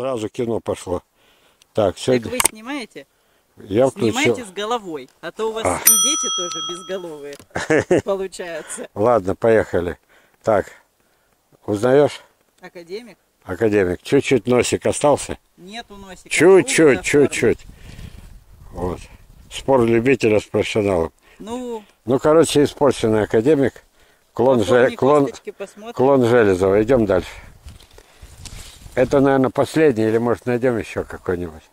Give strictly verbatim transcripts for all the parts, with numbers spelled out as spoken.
сразу кино пошло. Так, сегодня... Так вы снимаете? Я включил... Снимайте с головой, а то у вас а. и дети тоже безголовые получаются. Ладно, поехали. Так, узнаешь? Академик? Академик. Чуть-чуть носик остался? Нету носика. Чуть-чуть, чуть-чуть. Вот. Спор любителя с профессионалом. Ну, ну, короче, испорченный академик. Клон, же... клон... клон Железова. Идем дальше. Это, наверное, последний, или, может, найдем еще какой-нибудь.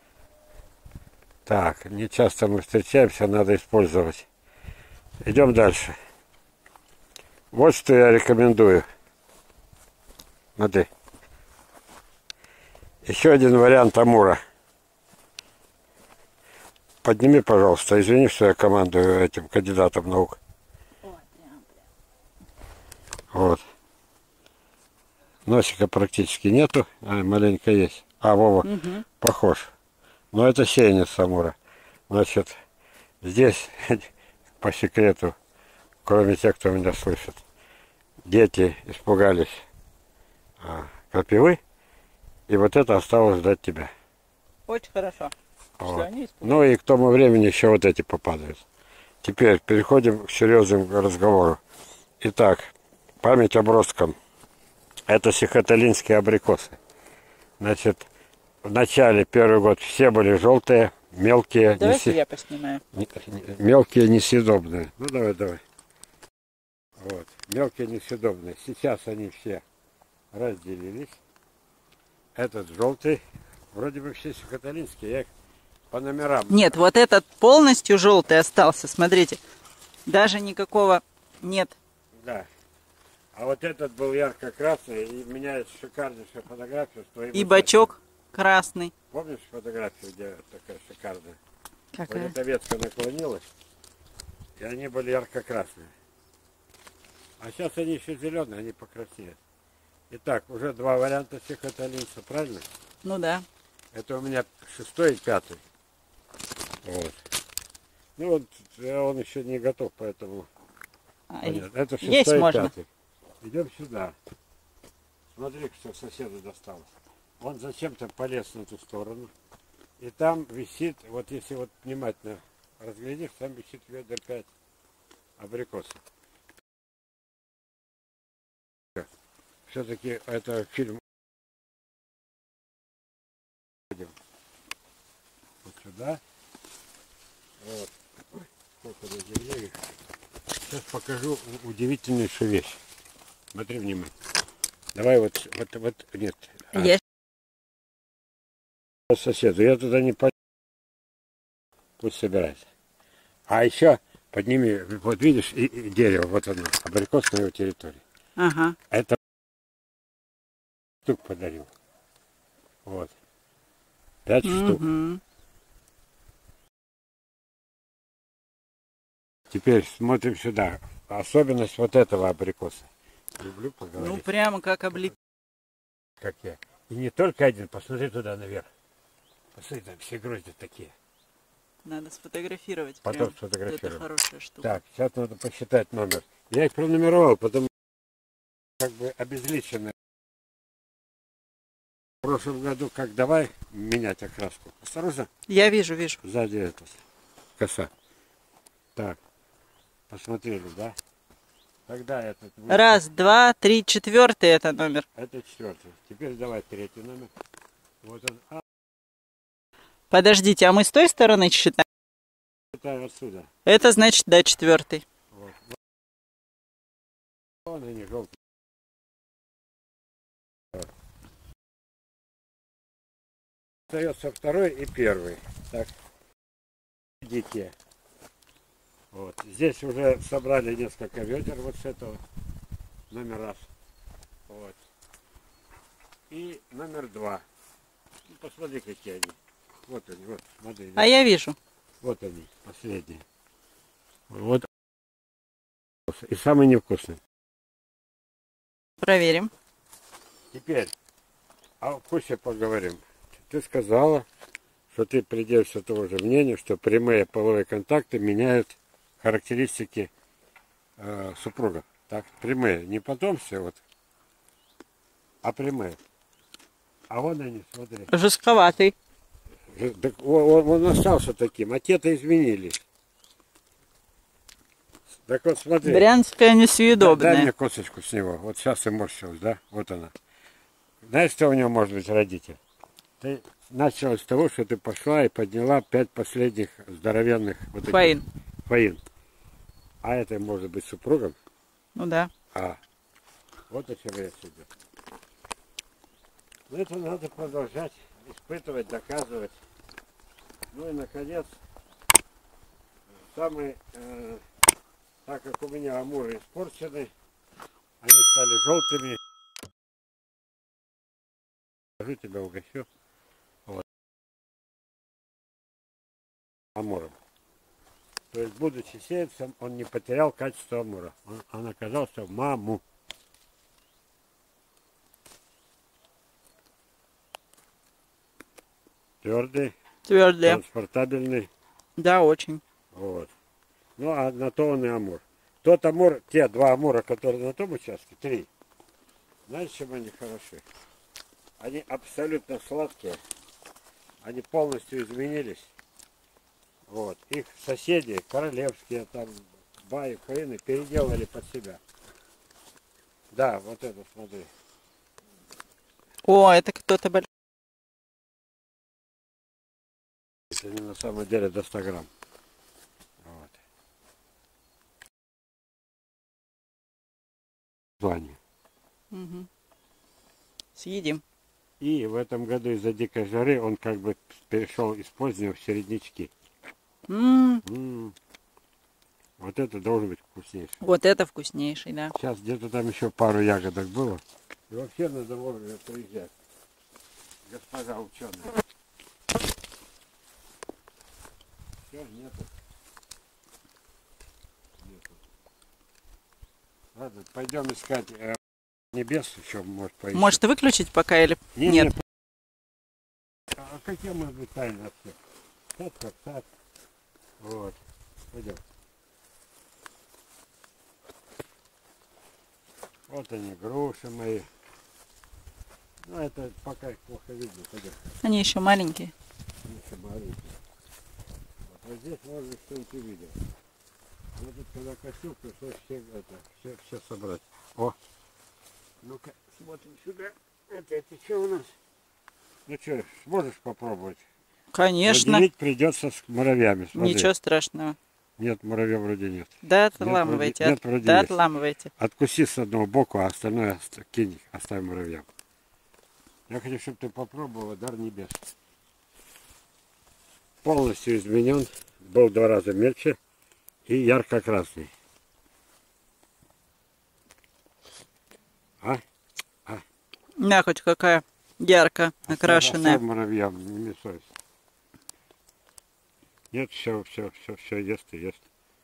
Так, не часто мы встречаемся, надо использовать. Идем дальше. Вот что я рекомендую. Смотри. Еще один вариант Амура. Подними, пожалуйста. Извини, что я командую этим кандидатом наук. Вот. Носика практически нету, а маленько есть. А, Вова, угу. Похож. Но это сеянец Амура. Значит, здесь, по секрету, кроме тех, кто меня слышит, дети испугались а, крапивы, и вот это осталось ждать тебя. Очень хорошо. Вот. Что они ну и к тому времени еще вот эти попадают. Теперь переходим к серьезному разговору. Итак, память об росткам. Это сихоталинские абрикосы. Значит, в начале, первый год, все были желтые, мелкие. Давайте неси... я поснимаю. Мелкие, несъедобные. Ну, давай, давай. Вот, мелкие, несъедобные. Сейчас они все разделились. Этот желтый, вроде бы все сихоталинские, я их по номерам. Нет, вот этот полностью желтый остался, смотрите. Даже никакого нет. Да. А вот этот был ярко-красный, и у меня есть шикарнейшая фотография. И бачок красный. Помнишь фотографию, где такая шикарная? Какая? Вот эта ветка наклонилась, и они были ярко-красные. А сейчас они еще зеленые, они покраснеют. Итак, уже два варианта сихоталинца, правильно? Ну да. Это у меня шестой и пятый. Вот. Ну вот, он еще не готов, поэтому... А, это шестой есть и можно. пятый. Идем сюда. Смотри, что соседу досталось. Он зачем-то полез на ту сторону. И там висит, вот если вот внимательно разглядишь, там висит ведра пять абрикосов. Все-таки это фильм. Вот сюда. Вот. Сколько до земли. Сейчас покажу удивительнейшую вещь. Смотри внимательно. Давай вот, вот, вот, нет. Я... А, соседу, я туда не пойду. Пусть собирается. А еще подними, вот видишь, и, и дерево, вот оно, абрикос на его территории. Ага. Это штук подарил. Вот. Пять угу. штук. Теперь смотрим сюда. Особенность вот этого абрикоса. Люблю поговорить. Ну прямо как облип. Как я. И не только один, посмотри туда наверх. Посмотри, там все грозди такие. Надо сфотографировать. Потом прям. сфотографировать. Это хорошая штука. Так, сейчас надо посчитать номер. Я их пронумеровал, потому как бы обезличенные. В прошлом году как давай менять окраску. Осторожно. Я вижу, вижу. Сзади это коса. Так, посмотрели, да? Тогда этот... Раз, два, три, четвертый это номер. Это четвертый. Теперь давай третий номер. Вот он. А. Подождите, а мы с той стороны считаем? Это отсюда. Это значит, да, четвертый. Вот. Вон они желтые. Остается второй и первый. Так. Дикие. Вот. Здесь уже собрали несколько ведер вот с этого. Номер раз. Вот. И номер два. Ну, посмотри, какие они. Вот они, вот, смотри. А я вижу. Вот они, последние. Вот. И самый невкусный. Проверим. Теперь о вкусе поговорим. Ты сказала, что ты придерживаешься того же мнения, что прямые половые контакты меняют характеристики э, супругов. Так, прямые, не потомство, вот, а прямые. А вон они, смотри. Жестковатый. Ж- так Он, он остался таким, а те-то изменились. Так вот смотри. Брянская Да- Дай несъедобная. мне косточку с него. Вот сейчас и морщилась, да? Вот она. Знаешь, что у него может быть родитель? Ты начала с того, что ты пошла и подняла пять последних здоровенных вот этих Фаин. фаин. А это может быть супругом? Ну да. А. Вот о чем речь идет. Но это надо продолжать испытывать, доказывать. Ну и наконец, самый, э, так как у меня амуры испорчены, они стали желтыми. Скажу тебя, угощу. Вот. Амуром. То есть, будучи сеянцем, он не потерял качество амура. Он, он оказался в маму. Твердый, Твердые. транспортабельный. Да, очень. Вот. Ну, а на то он и амур. Тот амур, те два амура, которые на том участке, три. Знаешь, чем они хороши? Они абсолютно сладкие. Они полностью изменились. Вот. Их соседи, королевские, там, баи, фаины, переделали под себя. Да, вот это, смотри. О, это кто-то большой. Это не на самом деле до ста грамм. Вот. Название. Угу. Съедим. И в этом году из-за дикой жары он как бы перешел из позднего в середнячки. М, М. Вот это должен быть вкуснейший. Вот это вкуснейший, да. Сейчас где-то там еще пару ягодок было. И вообще надо вовремя приезжать. Господа ученые. Все, нету. Нету. Ладно, пойдем искать э, небес еще, может, поищем. Может выключить пока или Не, нет? не, а какие может быть тайны от всех? Сад как сад. Вот. Пойдем. Вот они, груши мои. Ну, это пока их плохо видно. Пойдем. Они еще маленькие. Они еще маленькие. Вот, вот здесь можно что-нибудь увидеть. Вот тут когда косил, пришлось все, это, все, все собрать. О! Ну-ка, смотрим сюда. Это, это что у нас? Ну что, сможешь попробовать? Конечно. Разделить придется с муравьями. Смотри. Ничего страшного. Нет, муравьев вроде нет. Да вроде- отламывайте. нет, от- вроде Да есть. отламывайте. Откуси с одного боку, а остальное ост- кинь, оставь муравьям. Я хочу, чтобы ты попробовала дар небес. Полностью изменен. Был в два раза мельче и ярко-красный. А? Да, хоть какая ярко Оставь- окрашенная. оставь муравьям, не мешайся. Нет, все, все, все, все, ест и ест.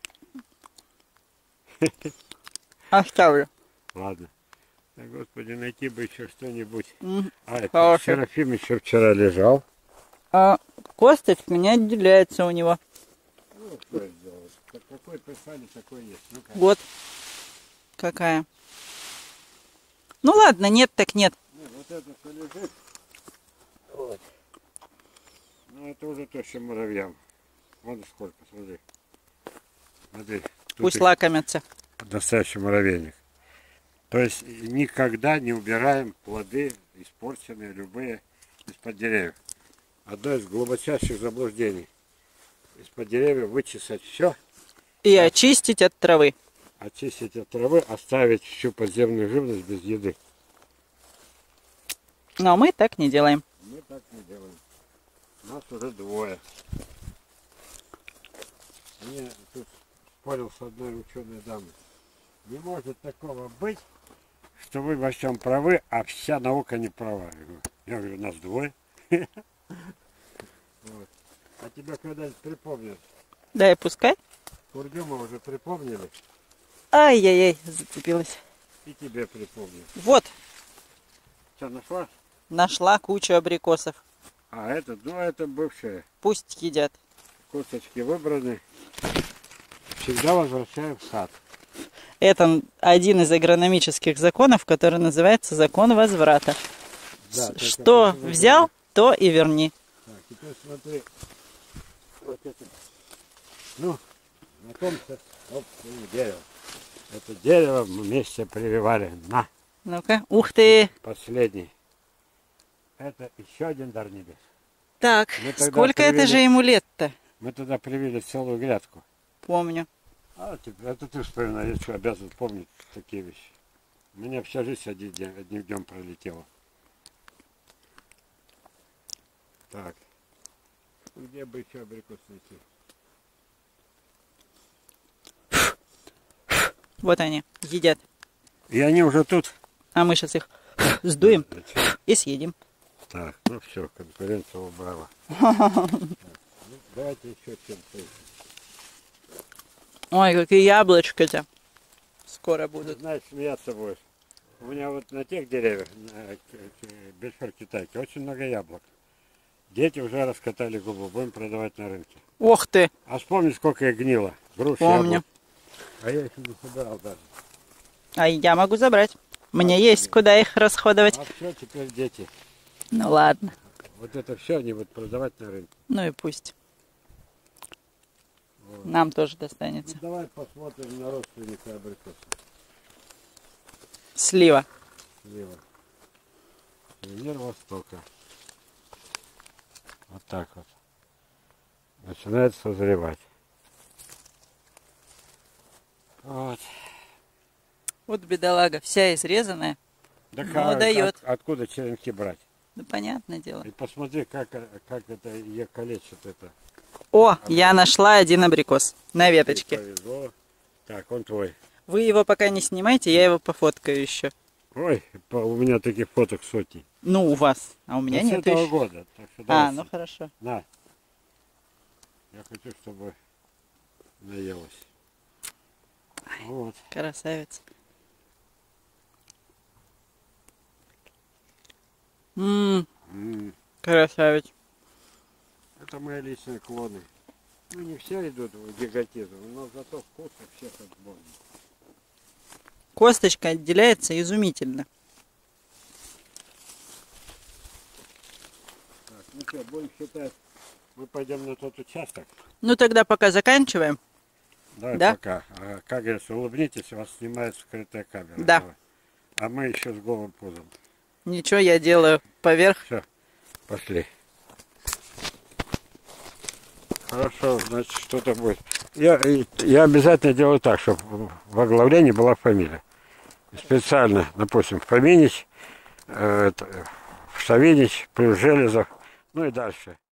Оставлю. Ладно. Да, Господи, найти бы еще что-нибудь. М, А, это Хороший. Серафим еще вчера лежал. А косточка не отделяется у него. Ну, что сделать? Как- Какой писали, такой есть. Ну-ка. Вот какая. Ну ладно, нет так нет. Ну, вот это что лежит. Вот. Ну, это уже то, что муравьям. Вон сколько, смотри. Смотри. Тут Пусть их лакомятся. настоящий муравейник. То есть никогда не убираем плоды, испорченные, любые, из-под деревьев. Одно из глубочайших заблуждений. Из-под деревьев вычесать все, И очистить от травы. очистить от травы, оставить всю подземную живность без еды. Но мы так не делаем. Мы так не делаем. Нас уже двое. Я тут спорил с одной ученой дамой. Не может такого быть, что вы во всем правы, а вся наука не права. Я говорю, я говорю, нас двое. Вот. А тебя когда-нибудь припомнят? Да и пускай. Курдюма уже припомнили, Ай-яй-яй, зацепилась. и тебе припомнят. Вот, Что, нашла? нашла кучу абрикосов. А, это, ну, это бывшие. Пусть едят. Косточки выбраны. Всегда возвращаем в сад. Это один из агрономических законов, который называется закон возврата. Да, только Что почему-то- взял, то и верни. Так, теперь смотри. Вот это. Ну, знакомься, собственно, дерево. Это дерево мы вместе прививали на Ну-ка, ух ты. последний. Это еще один дар небес. Так, Мы тогда сколько это привели- же ему лет-то? Мы тогда привили целую грядку. Помню. А теперь, это ты вспоминаешь, я что, обязан помнить такие вещи. У меня вся жизнь один день, одним днем пролетела. Так. Где бы еще абрикос найти? Вот они, едят. И они уже тут. А мы сейчас их сдуем и съедим. Так, ну все, конкуренция убрала. Так, ну, давайте еще чем-то. Ой, какие яблочки-то. Скоро Ты будут. знаешь, смеяться будешь. У меня вот на тех деревьях, на Бельфор Китайки, очень много яблок. Дети уже раскатали губу, будем продавать на рынке. Ох ты, А вспомни, сколько их гнило. Груш, помню. яблок. А я их не собирал даже. А я могу забрать. Мне есть куда их расходовать. А все, теперь дети. Ну ладно. Вот это все они будут продавать на рынке. Ну и пусть. Вот. Нам тоже Ну, достанется. давай посмотрим на родственника абрикоса. Слива. Слева. Сувенир Востока. Вот так вот. Начинает созревать. Вот. Вот бедолага, вся изрезанная. Да Ну, как- дает. как- откуда черенки брать? Ну, понятное дело. И посмотри, как, как это ее калечит это. О, я нашла один абрикос на Тебе веточке. повезло. Так, он твой. Вы его пока не снимайте, я его пофоткаю еще. Ой, по- у меня таких фоток сотни. Ну, у вас, а у меня Но с нет этого еще. года. Так что А, давай, ну хорошо. на. Я хочу, чтобы наелась. Вот. Красавец. Ммм, М, красавец. Это мои личные клоны. Ну, не все идут в гигантизм, но зато вкус у всех отборный. Косточка отделяется изумительно. Так, ну что, будем считать, мы пойдем на тот участок. Ну тогда пока заканчиваем. Давай Да? пока. А, как говорится, улыбнитесь, вас снимает скрытая камера. Да. Давай. А мы еще с голым пузом. Ничего, я делаю поверх. Все, пошли. Хорошо, значит, что-то будет. Я, и- я обязательно делаю так, чтобы в оглавлении была фамилия. Специально, допустим, Фоминич, э, это, Савинич, плюс Железов, ну и дальше.